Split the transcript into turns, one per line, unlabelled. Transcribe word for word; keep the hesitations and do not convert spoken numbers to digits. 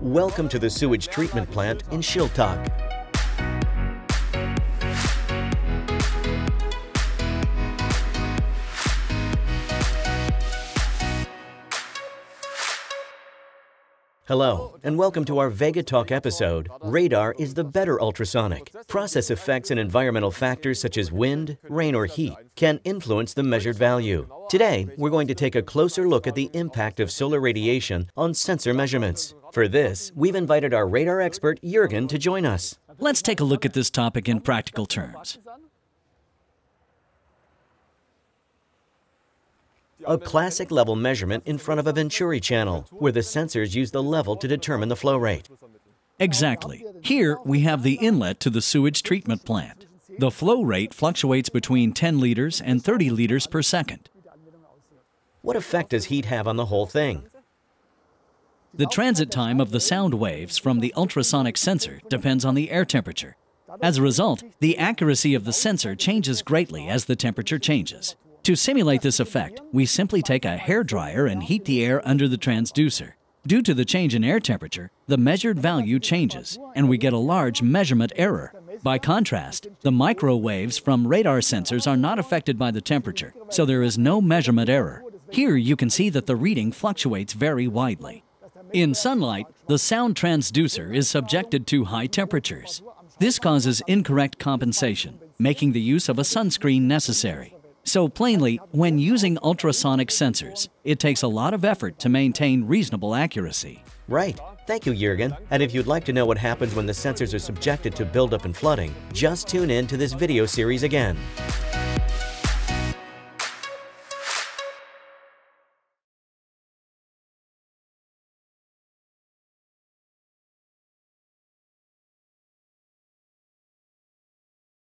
Welcome to the sewage treatment plant in Schiltach. Hello, and welcome to our VEGA Talk episode. Radar is the better ultrasonic. Process effects and environmental factors such as wind, rain, or heat can influence the measured value. Today, we're going to take a closer look at the impact of solar radiation on sensor measurements. For this, we've invited our radar expert, Jürgen, to join us.
Let's take a look at this topic in practical terms.
A classic level measurement in front of a Venturi channel, where the sensors use the level to determine the flow rate.
Exactly. Here, we have the inlet to the sewage treatment plant. The flow rate fluctuates between ten liters and thirty liters per second.
What effect does heat have on the whole thing?
The transit time of the sound waves from the ultrasonic sensor depends on the air temperature. As a result, the accuracy of the sensor changes greatly as the temperature changes. To simulate this effect, we simply take a hairdryer and heat the air under the transducer. Due to the change in air temperature, the measured value changes, and we get a large measurement error. By contrast, the microwaves from radar sensors are not affected by the temperature, so there is no measurement error. Here you can see that the reading fluctuates very widely. In sunlight, the sound transducer is subjected to high temperatures. This causes incorrect compensation, making the use of a sunscreen necessary. So plainly, when using ultrasonic sensors, it takes a lot of effort to maintain reasonable accuracy.
Right. Thank you, Jürgen. And if you'd like to know what happens when the sensors are subjected to buildup and flooding, just tune in to this video series again.